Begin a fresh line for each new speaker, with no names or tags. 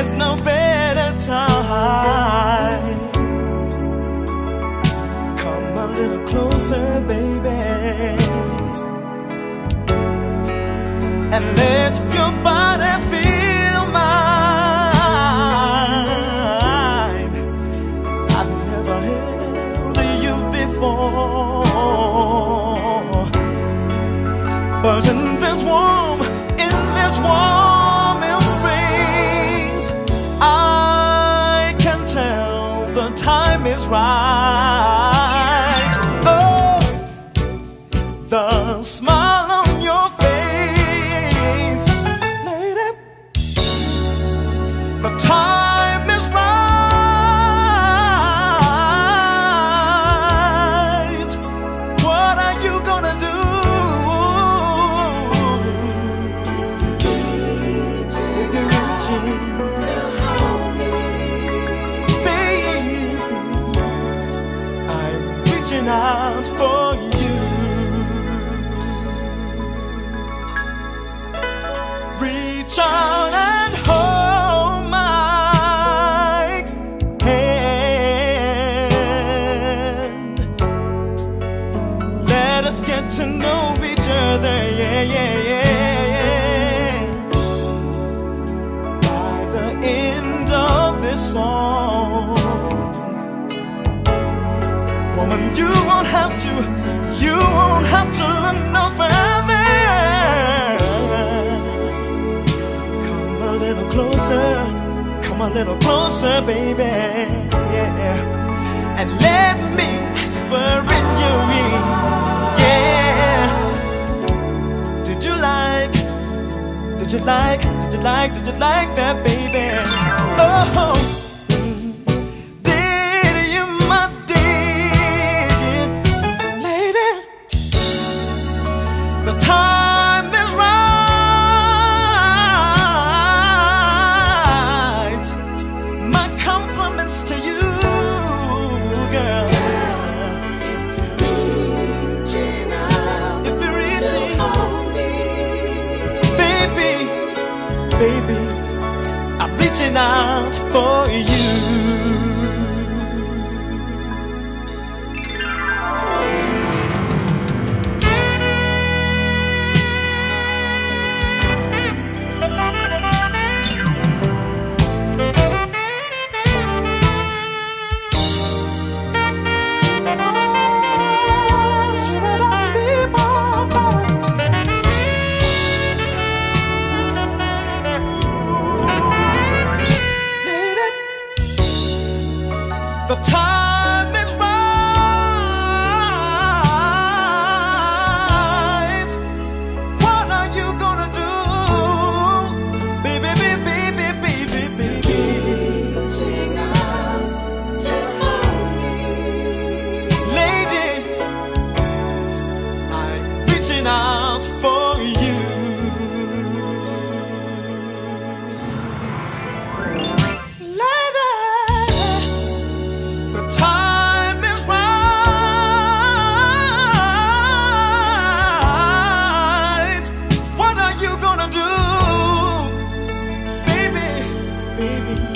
there's no better time. Come a little closer, baby, and let your body feel mine. I've never held you before, but in this warm embrace, I can tell the time is right. Oh, the smile on your face, lady, the time is right. What are you gonna do? Out for you, reach out and hold my hand. Let us get to know each other, yeah, yeah, yeah. By the end of this song, woman, you won't have to look no further. Come a little closer, baby, yeah. And let me whisper in your ear, yeah. Did you like that, baby? Oh. The time is right. My compliments to you, girl. If you're reaching out, baby, I'm reaching out for you. The time is right. What are you gonna do, baby, baby, baby, baby? Reaching out to hold me, lady. I'm reaching out for you. Baby,